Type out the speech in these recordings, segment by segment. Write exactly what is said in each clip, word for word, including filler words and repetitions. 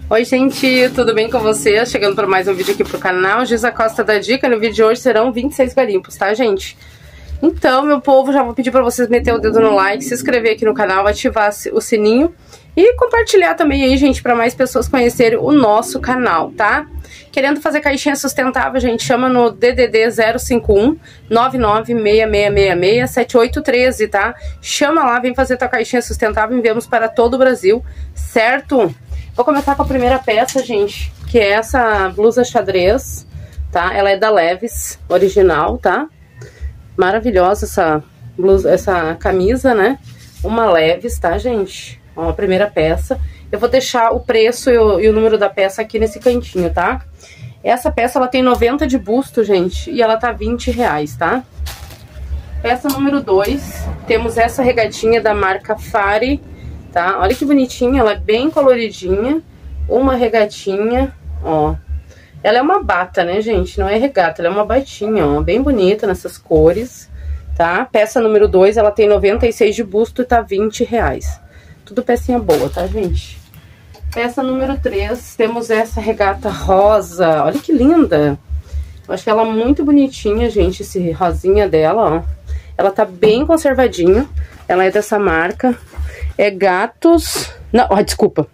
Oi gente, tudo bem com vocês? Chegando para mais um vídeo aqui pro canal, Giza Costa da Dica. No vídeo de hoje serão vinte e seis garimpos, tá gente? Então, meu povo, já vou pedir para vocês meter o dedo no like, se inscrever aqui no canal, ativar o sininho e compartilhar também aí, gente, para mais pessoas conhecerem o nosso canal, tá? Querendo fazer caixinha sustentável, gente, chama no D D D zero cinco um, nove nove seis seis seis seis, sete oito um três, tá? Chama lá, vem fazer tua caixinha sustentável, enviamos para todo o Brasil, certo? Vou começar com a primeira peça, gente, que é essa blusa xadrez, tá? Ela é da Levi's, original, tá? Maravilhosa essa blusa, essa camisa, né? Uma Levi's, tá, gente? Ó, a primeira peça. Eu vou deixar o preço e o, e o número da peça aqui nesse cantinho, tá? Essa peça, ela tem noventa de busto, gente, e ela tá vinte reais, tá? Peça número dois, temos essa regatinha da marca Fari, tá? Olha que bonitinha, ela é bem coloridinha, uma regatinha, ó. Ela é uma bata, né, gente? Não é regata, ela é uma batinha, ó, bem bonita nessas cores, tá? Peça número dois, ela tem noventa e seis de busto e tá vinte reais. Tudo pecinha boa, tá, gente? Peça número três, temos essa regata rosa, olha que linda. Eu acho ela muito bonitinha, gente, esse rosinha dela, ó. Ela tá bem conservadinho, ela é dessa marca, é Gatos, não, ó, desculpa.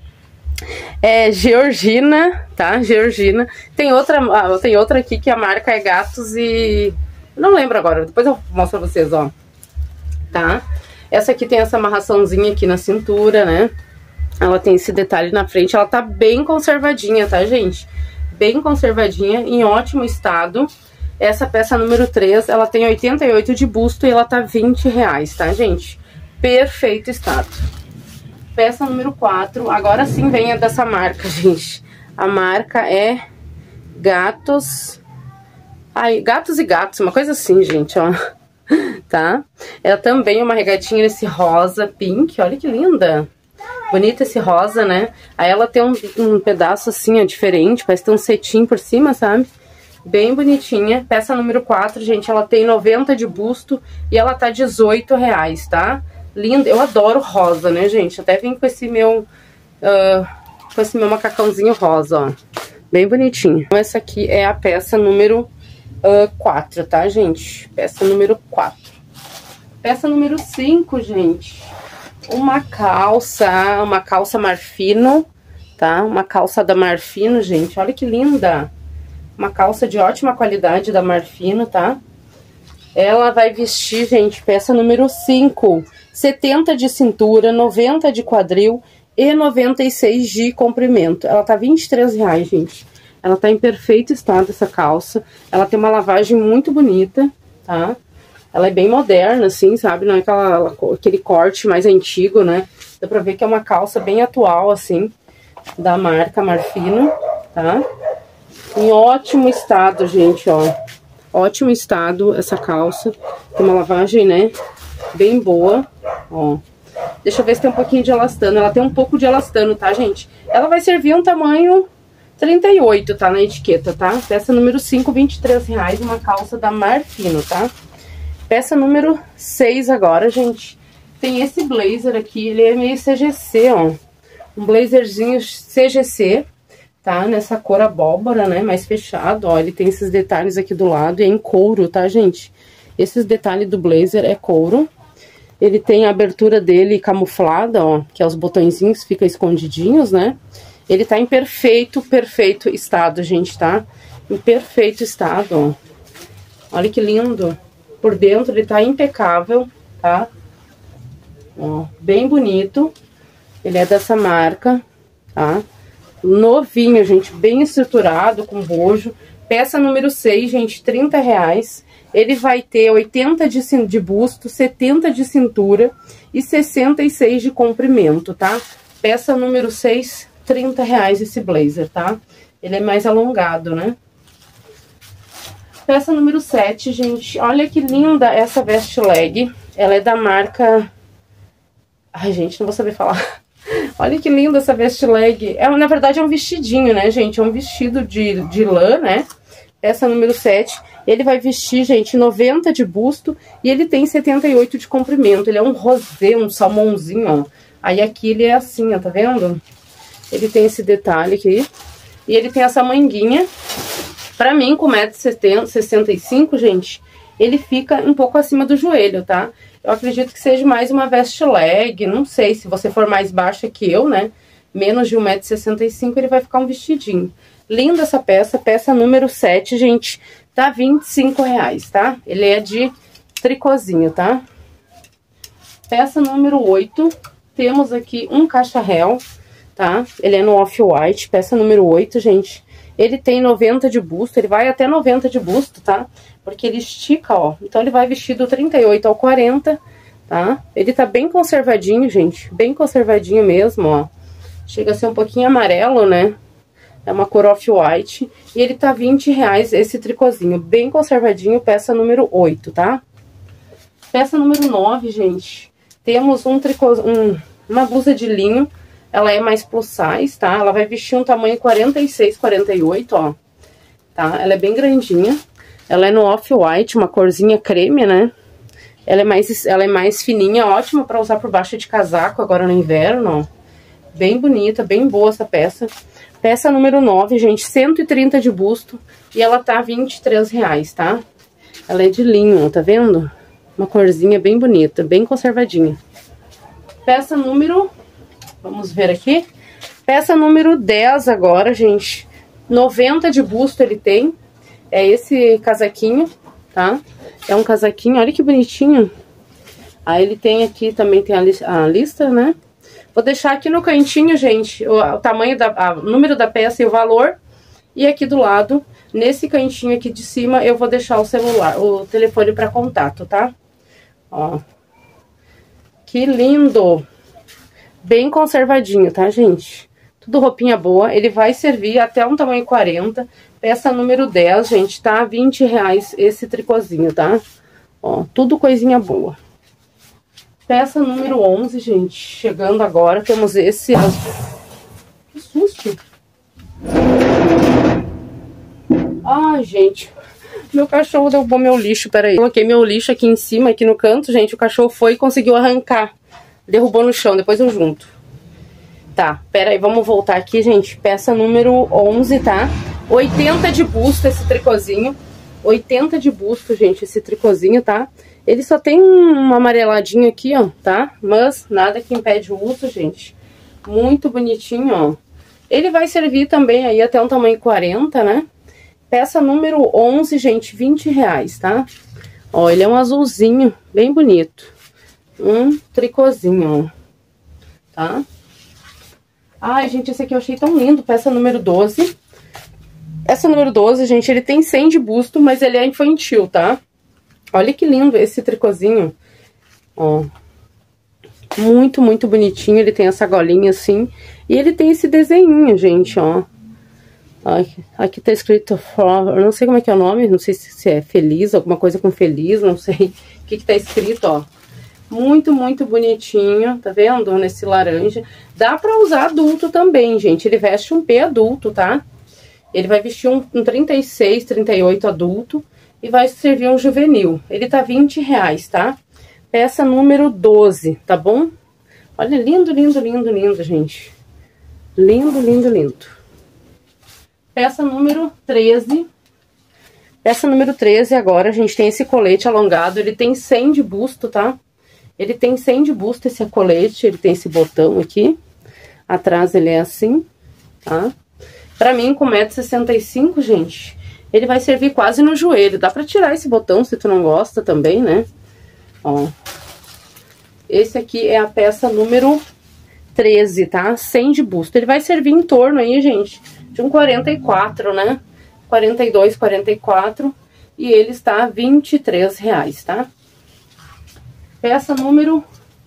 É Georgina, tá? Georgina. Tem outra, ah, tem outra aqui que a marca é Gatos e... não lembro agora, depois eu mostro pra vocês, ó. Tá? Essa aqui tem essa amarraçãozinha aqui na cintura, né? Ela tem esse detalhe na frente, ela tá bem conservadinha, tá, gente? Bem conservadinha, em ótimo estado. Essa peça número três, ela tem oitenta e oito de busto e ela tá vinte reais, tá, gente? Perfeito estado. Peça número quatro, agora sim vem a dessa marca, gente. A marca é Gatos... Ai, Gatos e Gatos, uma coisa assim, gente, ó. Tá? Ela também é uma regatinha nesse rosa pink, olha que linda. Bonita esse rosa, né? Aí ela tem um, um pedaço assim, ó, diferente, parece ter um cetim por cima, sabe? Bem bonitinha. Peça número quatro, gente, ela tem noventa de busto e ela tá dezoito reais, tá? Linda, eu adoro rosa, né, gente? Até vim com esse meu, uh, com esse meu macacãozinho rosa, ó. Bem bonitinho. Então, essa aqui é a peça número quatro, tá, gente? Peça número quatro. Peça número cinco, gente. Uma calça, uma calça Marfino, tá? Uma calça da Marfino, gente. Olha que linda. Uma calça de ótima qualidade da Marfino, tá? Ela vai vestir, gente, peça número cinco. setenta de cintura, noventa de quadril e noventa e seis de comprimento. Ela tá vinte e três reais, gente. Ela tá em perfeito estado, essa calça. Ela tem uma lavagem muito bonita, tá? Ela é bem moderna, assim, sabe? Não é aquela, aquele corte mais antigo, né? Dá pra ver que é uma calça bem atual, assim, da marca Marfino, tá? Em ótimo estado, gente, ó. Ótimo estado essa calça. Tem uma lavagem, né? Bem boa, ó. Deixa eu ver se tem um pouquinho de elastano. Ela tem um pouco de elastano, tá, gente? Ela vai servir um tamanho trinta e oito, tá, na etiqueta, tá? Peça número cinco, vinte e três reais, uma calça da Marfino, tá? Peça número seis agora, gente. Tem esse blazer aqui, ele é meio C G C, ó. Um blazerzinho C G C, tá? Nessa cor abóbora, né? Mais fechado, ó. Ele tem esses detalhes aqui do lado e é em couro, tá, gente? Esses detalhes do blazer é couro. Ele tem a abertura dele camuflada, ó. Que é os botõezinhos, ficam escondidinhos, né? Ele tá em perfeito, perfeito estado, gente, tá? Em perfeito estado, ó. Olha que lindo. Por dentro ele tá impecável, tá? Ó, bem bonito. Ele é dessa marca, tá? Novinho, gente, bem estruturado, com bojo. Peça número seis, gente, trinta reais. Ele vai ter oitenta de, de busto, setenta de cintura e sessenta e seis de comprimento, tá? Peça número seis, trinta reais esse blazer, tá? Ele é mais alongado, né? Peça número sete, gente. Olha que linda essa vest leg. Ela é da marca... Ai, gente, não vou saber falar. Olha que linda essa vest leg. É, na verdade, é um vestidinho, né, gente? É um vestido de, de lã, né? Peça número sete. Ele vai vestir, gente, noventa de busto e ele tem setenta e oito de comprimento. Ele é um rosé, um salmãozinho, ó. Aí aqui ele é assim, ó, tá vendo? Ele tem esse detalhe aqui. E ele tem essa manguinha. Pra mim, com um metro e sessenta e cinco, gente, ele fica um pouco acima do joelho, tá? Eu acredito que seja mais uma veste leg, não sei, se você for mais baixa que eu, né? Menos de um metro e sessenta e cinco, ele vai ficar um vestidinho. Linda essa peça, peça número sete, gente, tá vinte e cinco reais, tá? Ele é de tricôzinho, tá? Peça número oito, temos aqui um cacharel, tá? Ele é no off-white, peça número oito, gente. Ele tem noventa de busto, ele vai até noventa de busto, tá? Porque ele estica, ó. Então, ele vai vestir do trinta e oito ao quarenta, tá? Ele tá bem conservadinho, gente. Bem conservadinho mesmo, ó. Chega a ser um pouquinho amarelo, né? É uma cor off-white. E ele tá vinte reais esse tricôzinho. Bem conservadinho, peça número oito, tá? Peça número nove, gente. Temos um tricô, um, uma blusa de linho. Ela é mais plus size, tá? Ela vai vestir um tamanho quarenta e seis, quarenta e oito, ó. Tá? Ela é bem grandinha. Ela é no off-white, uma corzinha creme, né? Ela é mais, ela é mais fininha, ótima pra usar por baixo de casaco agora no inverno, ó. Bem bonita, bem boa essa peça. Peça número nove, gente, cento e trinta de busto. E ela tá vinte e três reais, tá? Ela é de linho, tá vendo? Uma corzinha bem bonita, bem conservadinha. Peça número... Vamos ver aqui. Peça número dez agora, gente. noventa de busto ele tem. É esse casaquinho, tá? É um casaquinho, olha que bonitinho. Aí ele tem aqui, também tem a, li a lista, né? Vou deixar aqui no cantinho, gente, o, o tamanho, da, a, o número da peça e o valor. E aqui do lado, nesse cantinho aqui de cima, eu vou deixar o celular, o telefone para contato, tá? Ó. Que lindo! Bem conservadinho, tá, gente? Tudo roupinha boa. Ele vai servir até um tamanho quarenta. Peça número dez, gente, tá? vinte reais esse tricôzinho, tá? Ó, tudo coisinha boa. Peça número onze, gente. Chegando agora, temos esse... Que susto! Ai, gente... Meu cachorro derrubou meu lixo, peraí. Coloquei meu lixo aqui em cima, aqui no canto, gente. O cachorro foi e conseguiu arrancar. Derrubou no chão, depois eu junto. Tá, pera aí, vamos voltar aqui, gente. Peça número onze, tá? oitenta de busto esse tricôzinho. oitenta de busto, gente, esse tricôzinho, tá? Ele só tem um amareladinho aqui, ó, tá? Mas nada que impede o uso, gente. Muito bonitinho, ó. Ele vai servir também aí até um tamanho quarenta, né? Peça número onze, gente, vinte reais, tá? Ó, ele é um azulzinho, bem bonito. Um tricôzinho, ó. Tá? Ai, gente, esse aqui eu achei tão lindo. Peça número doze. Essa número doze, gente, ele tem cem de busto, mas ele é infantil, tá? Olha que lindo esse tricôzinho. Ó. Muito, muito bonitinho. Ele tem essa golinha assim. E ele tem esse desenho, gente, ó. Aqui, aqui tá escrito, eu não sei como é que é o nome, não sei se é feliz, alguma coisa com feliz, não sei o que que tá escrito, ó. Muito, muito bonitinho, tá vendo? Nesse laranja. Dá pra usar adulto também, gente. Ele veste um P adulto, tá? Ele vai vestir um, um trinta e seis, trinta e oito adulto e vai servir um juvenil. Ele tá vinte reais, tá? Peça número doze, tá bom? Olha, lindo, lindo, lindo, lindo, gente. Lindo, lindo, lindo. Peça número treze. Peça número treze agora, a gente tem esse colete alongado. Ele tem cem de busto, tá? Ele tem cem de busto esse colete. Ele tem esse botão aqui. Atrás ele é assim, tá? Pra mim, com um metro e sessenta e cinco, gente, ele vai servir quase no joelho. Dá pra tirar esse botão se tu não gosta também, né? Ó. Esse aqui é a peça número treze, tá? cem de busto. Ele vai servir em torno aí, gente, de um quarenta e quatro, né? quarenta e dois, quarenta e quatro. E ele está vinte e três reais, tá? Peça número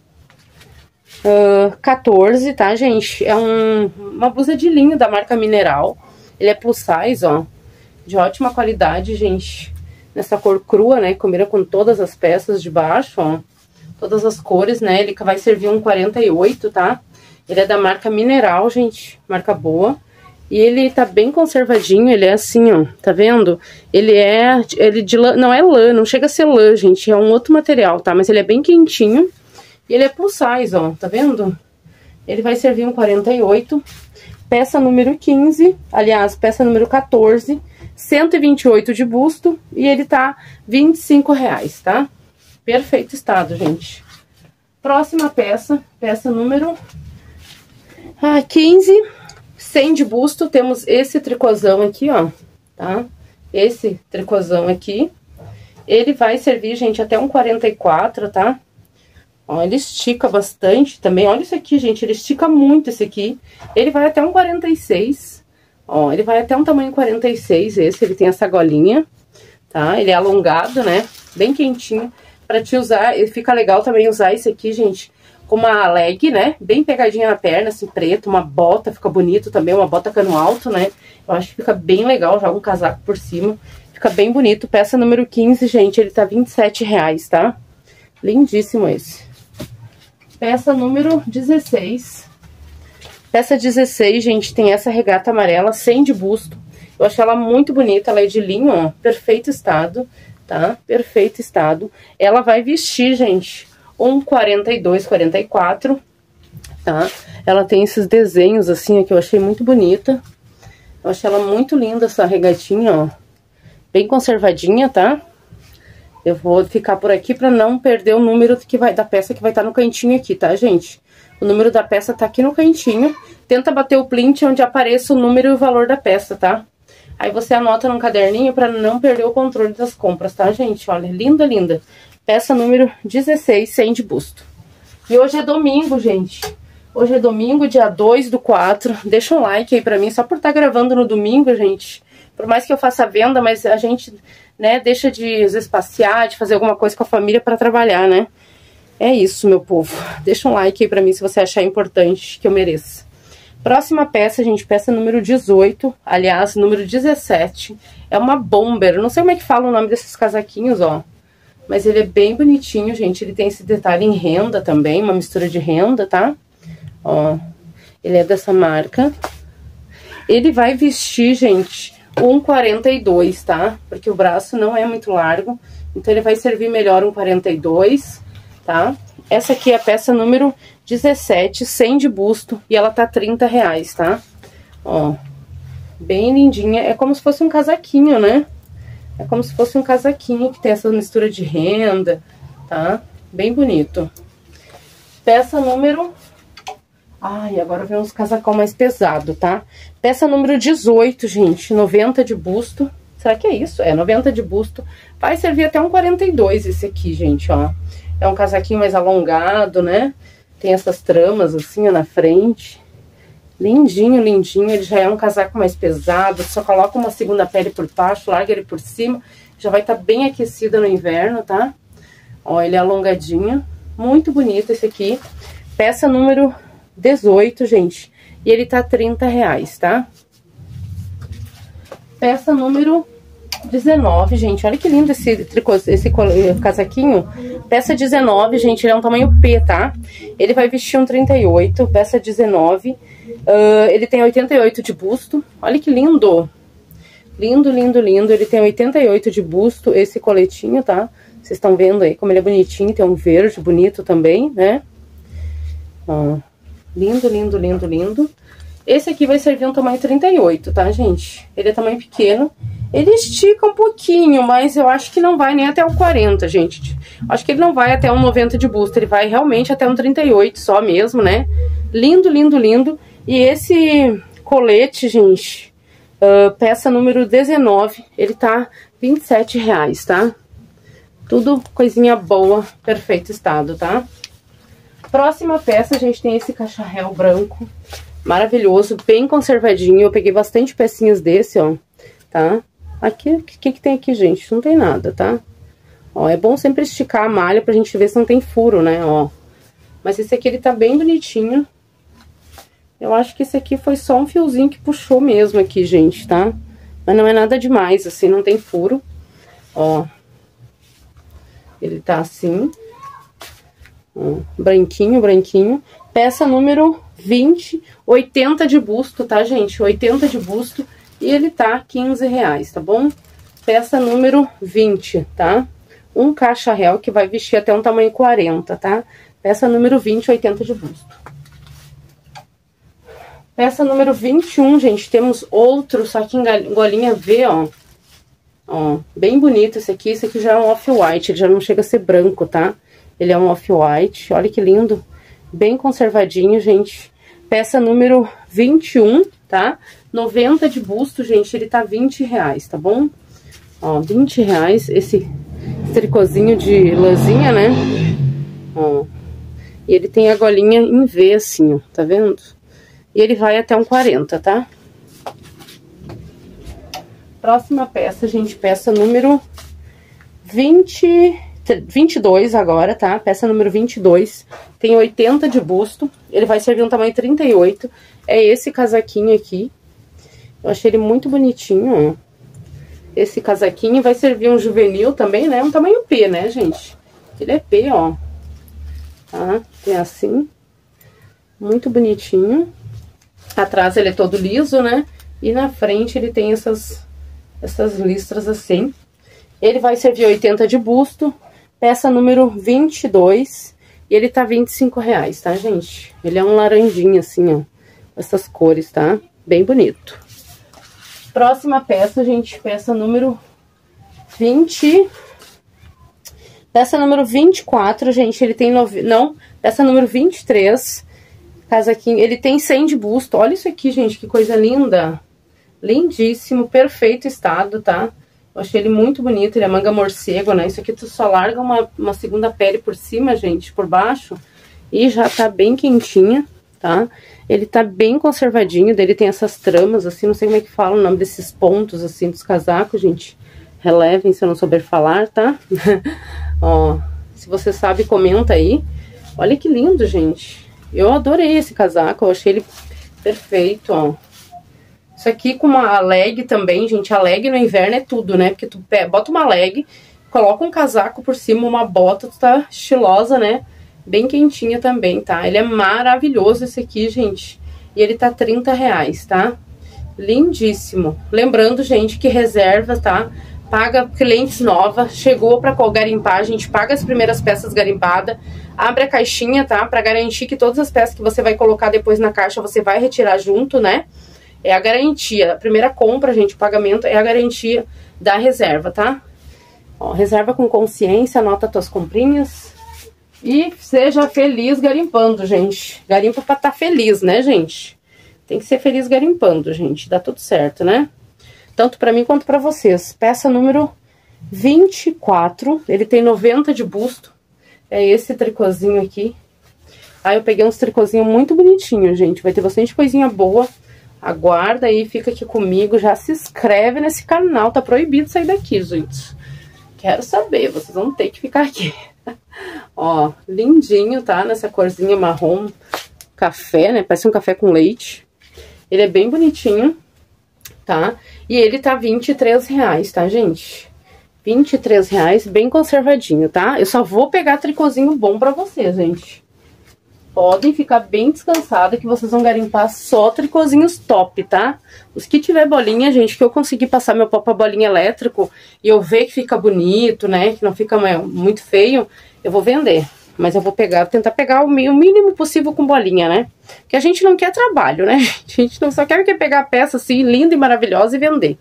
uh, quatorze, tá, gente? É um, uma blusa de linho da marca Mineral. Ele é plus size, ó. De ótima qualidade, gente. Nessa cor crua, né? Combina com todas as peças de baixo, ó. Todas as cores, né? Ele vai servir um quarenta e oito, tá? Ele é da marca Mineral, gente. Marca boa. E ele tá bem conservadinho, ele é assim, ó, tá vendo? Ele é, ele de lã, não é lã, não chega a ser lã, gente, é um outro material, tá? Mas ele é bem quentinho e ele é plus size, ó, tá vendo? Ele vai servir um quarenta e oito. Peça número quinze, aliás, peça número quatorze, cento e vinte e oito de busto, e ele tá vinte e cinco reais, tá? Perfeito estado, gente. Próxima peça, peça número ah, quinze, cem de busto, temos esse tricôzão aqui, ó, tá? Esse tricôzão aqui, ele vai servir, gente, até um quarenta e quatro, tá? Ó, ele estica bastante também, olha isso aqui, gente, ele estica muito esse aqui. Ele vai até um quarenta e seis, ó, ele vai até um tamanho quarenta e seis, esse, ele tem essa golinha, tá? Ele é alongado, né, bem quentinho, pra te usar, e fica legal também usar esse aqui, gente, com uma leg, né, bem pegadinha na perna, assim, preto, uma bota, fica bonito também, uma bota cano alto, né, eu acho que fica bem legal, joga um casaco por cima, fica bem bonito. Peça número quinze, gente, ele tá vinte e sete reais, tá? Lindíssimo esse. Peça número dezesseis. Peça dezesseis, gente, tem essa regata amarela, cem de busto. Eu acho ela muito bonita, ela é de linho, ó, perfeito estado, tá? Perfeito estado. Ela vai vestir, gente, um quarenta e dois, quarenta e quatro, tá? Ela tem esses desenhos assim, que eu achei muito bonita. Eu achei ela muito linda, essa regatinha, ó. Bem conservadinha, tá? Eu vou ficar por aqui pra não perder o número que vai, da peça que vai estar no cantinho aqui, tá, gente? O número da peça tá aqui no cantinho. Tenta bater o print onde apareça o número e o valor da peça, tá? Aí você anota num caderninho pra não perder o controle das compras, tá, gente? Olha, linda, linda. Peça número dezesseis, cem de busto. E hoje é domingo, gente. Hoje é domingo, dia dois do quatro. Deixa um like aí pra mim, só por estar gravando no domingo, gente. Por mais que eu faça venda, mas a gente, né, deixa de, às vezes, passear, de fazer alguma coisa com a família pra trabalhar, né? É isso, meu povo. Deixa um like aí pra mim se você achar importante, que eu mereça. Próxima peça, gente, peça número dezoito, aliás, número dezessete. É uma bomber, eu não sei como é que fala o nome desses casaquinhos, ó. Mas ele é bem bonitinho, gente. Ele tem esse detalhe em renda também, uma mistura de renda, tá? Ó, ele é dessa marca. Ele vai vestir, gente, um quarenta e dois, tá? Porque o braço não é muito largo, então ele vai servir melhor um quarenta e dois, tá? Essa aqui é a peça número dezessete, cem de busto, e ela tá trinta reais, tá? Ó, bem lindinha. É como se fosse um casaquinho, né? É como se fosse um casaquinho que tem essa mistura de renda, tá? Bem bonito. Peça número... Ai, agora vem uns casacão mais pesado, tá? Peça número dezoito, gente, noventa de busto. Será que é isso? É, noventa de busto. Vai servir até um quarenta e dois esse aqui, gente, ó. É um casaquinho mais alongado, né? Tem essas tramas assim, ó, na frente. Lindinho, lindinho. Ele já é um casaco mais pesado. Só coloca uma segunda pele por baixo, larga ele por cima. Já vai estar bem aquecido no inverno, tá? Ó, ele é alongadinho. Muito bonito esse aqui. Peça número dezoito, gente. E ele tá trinta reais, tá? Peça número dezenove, gente. Olha que lindo esse tricô, esse casaquinho. Peça dezenove, gente. Ele é um tamanho P, tá? Ele vai vestir um trinta e oito. Peça dezenove. Uh, ele tem oitenta e oito de busto. Olha que lindo. Lindo, lindo, lindo. Ele tem oitenta e oito de busto, esse coletinho, tá? Vocês estão vendo aí como ele é bonitinho. Tem um verde bonito também, né? Ó. Lindo, lindo, lindo, lindo. Esse aqui vai servir um tamanho trinta e oito, tá, gente? Ele é tamanho pequeno. Ele estica um pouquinho, mas eu acho que não vai nem até o quarenta, gente. Acho que ele não vai até um noventa de busto. Ele vai realmente até um trinta e oito só mesmo, né? Lindo, lindo, lindo. E esse colete, gente, uh, peça número dezenove, ele tá vinte e sete reais, tá? Tudo coisinha boa, perfeito estado, tá? Próxima peça, a gente tem esse cacharel branco, maravilhoso, bem conservadinho. Eu peguei bastante pecinhas desse, ó, tá? Aqui, o que que tem aqui, gente? Não tem nada, tá? Ó, é bom sempre esticar a malha pra gente ver se não tem furo, né, ó. Mas esse aqui, ele tá bem bonitinho. Eu acho que esse aqui foi só um fiozinho que puxou mesmo aqui, gente, tá? Mas não é nada demais, assim, não tem furo. Ó. Ele tá assim. Ó, branquinho, branquinho. Peça número vinte, oitenta de busto, tá, gente? oitenta de busto. E ele tá quinze reais, tá bom? Peça número vinte, tá? Um cacharel que vai vestir até um tamanho quarenta, tá? Peça número vinte, oitenta de busto. Peça número vinte e um, gente, temos outro, só que em golinha V, ó. Ó, bem bonito esse aqui. Esse aqui já é um off-white, ele já não chega a ser branco, tá? Ele é um off-white, olha que lindo. Bem conservadinho, gente. Peça número vinte e um, tá? noventa de busto, gente, ele tá vinte reais, tá bom? Ó, vinte reais, esse tricôzinho de lãzinha, né? Ó, e ele tem a golinha em V, assim, ó, tá vendo? E ele vai até um quarenta, tá? Próxima peça, gente, peça número vinte, vinte e dois agora, tá? Peça número vinte e dois, tem oitenta de busto, ele vai servir um tamanho trinta e oito, é esse casaquinho aqui. Eu achei ele muito bonitinho, ó. Esse casaquinho vai servir um juvenil também, né? Um tamanho P, né, gente? Ele é P, ó. Tá? Tem assim. Muito bonitinho. Atrás ele é todo liso, né? E na frente ele tem essas, essas listras assim. Ele vai servir oitenta de busto. Peça número vinte e dois. E ele tá vinte e cinco reais, tá, gente? Ele é um laranjinha assim, ó. Essas cores, tá? Bem bonito. Próxima peça, gente, peça número vinte. Peça número vinte e quatro, gente, ele tem... Nove... Não, peça número vinte e três. Casaquinho, ele tem cem de busto. Olha isso aqui, gente, que coisa linda. Lindíssimo, perfeito estado, tá? Eu achei ele muito bonito, ele é manga morcego, né? Isso aqui tu só larga uma, uma segunda pele por cima, gente, por baixo. E já tá bem quentinha, tá? Ele tá bem conservadinho, dele tem essas tramas, assim, não sei como é que fala o nome desses pontos, assim, dos casacos, gente. Relevem se eu não souber falar, tá? Ó, se você sabe, comenta aí. Olha que lindo, gente. Eu adorei esse casaco, eu achei ele perfeito, ó. Isso aqui com uma leg também, gente. A leg no inverno é tudo, né? Porque tu bota uma leg, coloca um casaco por cima, uma bota, tu tá estilosa, né? Bem quentinha também, tá? Ele é maravilhoso esse aqui, gente. E ele tá trinta reais, tá? Lindíssimo. Lembrando, gente, que reserva, tá? Paga clientes nova. Chegou pra garimpar, a gente paga as primeiras peças garimpadas. Abre a caixinha, tá? Pra garantir que todas as peças que você vai colocar depois na caixa, você vai retirar junto, né? É a garantia. A primeira compra, gente, o pagamento é a garantia da reserva, tá? Ó, reserva com consciência, anota tuas comprinhas. E seja feliz garimpando, gente. Garimpa pra estar feliz, né, gente? Tem que ser feliz garimpando, gente. Dá tudo certo, né? Tanto pra mim quanto pra vocês. Peça número vinte e quatro. Ele tem noventa de busto. É esse tricôzinho aqui. Aí eu peguei uns tricôzinhos muito bonitinhos, gente. Vai ter bastante coisinha boa. Aguarda aí, fica aqui comigo. Já se inscreve nesse canal. Tá proibido sair daqui, gente. Quero saber, vocês vão ter que ficar aqui. Ó, lindinho, tá? Nessa corzinha marrom café, né? Parece um café com leite. Ele é bem bonitinho, tá? E ele tá vinte e três reais, tá, gente? vinte e três reais, bem conservadinho, tá? Eu só vou pegar tricôzinho bom pra vocês, gente. Podem ficar bem descansados que vocês vão garimpar só tricôzinhos top, tá? Os que tiver bolinha, gente, que eu consegui passar meu pó pra bolinha elétrico e eu ver que fica bonito, né? Que não fica muito feio, eu vou vender. Mas eu vou pegar, tentar pegar o mínimo possível com bolinha, né? Porque a gente não quer trabalho, né? A gente não só quer pegar a peça assim, linda e maravilhosa e vender.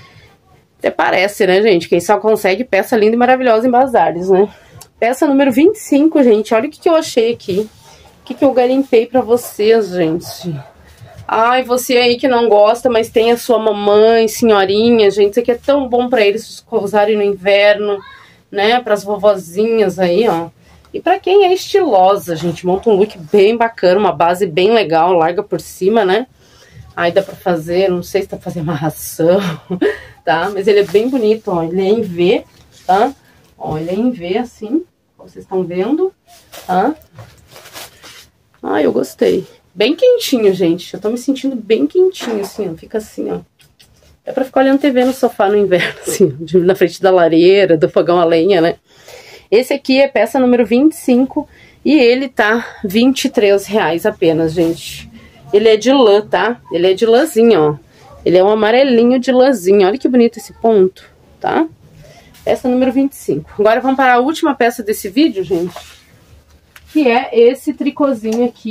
Até parece, né, gente? Quem só consegue peça linda e maravilhosa em bazares, né? Peça número vinte e cinco, gente. Olha o que, que eu achei aqui. O que, que eu garimpei pra vocês, gente. Ai, você aí que não gosta, mas tem a sua mamãe, senhorinha, gente. Isso aqui é tão bom pra eles usarem no inverno, né? Pras vovozinhas aí, ó. E pra quem é estilosa, gente, monta um look bem bacana, uma base bem legal, larga por cima, né? Aí dá pra fazer, não sei se dá pra fazer amarração, tá? Mas ele é bem bonito, ó. Ele é em V, tá? Ó, ele é em V, assim, como vocês estão vendo, tá? Ah, eu gostei. Bem quentinho, gente. Eu tô me sentindo bem quentinho, assim, ó. Fica assim, ó. É pra ficar olhando T V no sofá no inverno, assim, na frente da lareira, do fogão a lenha, né? Esse aqui é peça número vinte e cinco e ele tá vinte e três reais apenas, gente. Ele é de lã, tá? Ele é de lãzinha, ó. Ele é um amarelinho de lãzinha. Olha que bonito esse ponto, tá? Peça número vinte e cinco. Agora vamos para a última peça desse vídeo, gente. Que é esse tricôzinho aqui,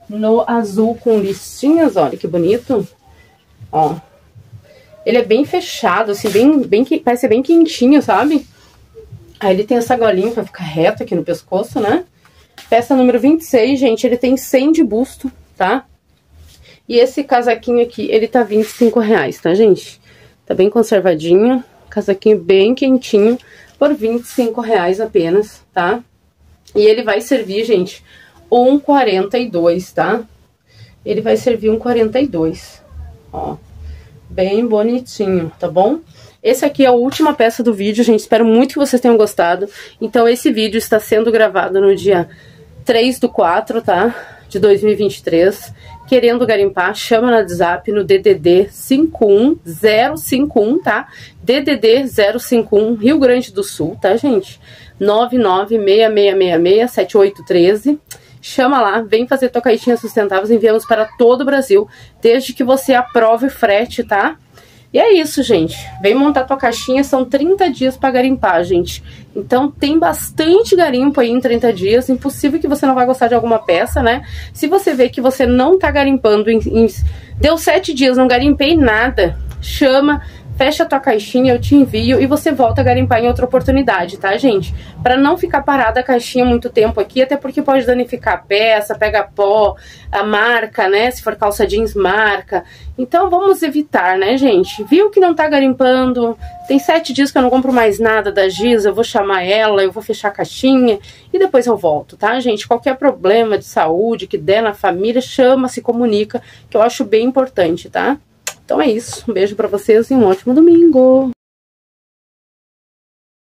no azul com listinhas, olha que bonito. Ó, ele é bem fechado, assim, bem, bem, parece ser bem quentinho, sabe? Aí ele tem essa golinha pra ficar reto aqui no pescoço, né? Peça número vinte e seis, gente, ele tem cem de busto, tá? E esse casaquinho aqui, ele tá vinte e cinco reais, tá, gente? Tá bem conservadinho, casaquinho bem quentinho, por vinte e cinco reais apenas, tá? E ele vai servir, gente, um e quarenta e dois, tá? Ele vai servir um e quarenta e dois, ó. Bem bonitinho, tá bom? Esse aqui é a última peça do vídeo, gente. Espero muito que vocês tenham gostado. Então, esse vídeo está sendo gravado no dia três do quatro, tá? De dois mil e vinte e três. Querendo garimpar, chama no WhatsApp no D D D cinco um zero cinco um, tá? D D D zero cinco um, Rio Grande do Sul, tá, gente? nove nove seis seis seis seis sete oito um três. Chama lá, vem fazer tua caixinha sustentáveis, enviamos para todo o Brasil, desde que você aprove o frete, tá? E é isso, gente. Vem montar tua caixinha, são trinta dias para garimpar, gente. Então tem bastante garimpo aí em trinta dias, impossível que você não vai gostar de alguma peça, né? Se você vê que você não tá garimpando, em, em, deu sete dias, não garimpei nada, chama, fecha a tua caixinha, eu te envio e você volta a garimpar em outra oportunidade, tá, gente? Pra não ficar parada a caixinha muito tempo aqui, até porque pode danificar a peça, pega pó, a marca, né? Se for calça jeans, marca. Então vamos evitar, né, gente? Viu que não tá garimpando? Tem sete dias que eu não compro mais nada da Giza, eu vou chamar ela, eu vou fechar a caixinha e depois eu volto, tá, gente? Qualquer problema de saúde que der na família, chama, se comunica, que eu acho bem importante, tá? Então é isso, um beijo pra vocês e um ótimo domingo!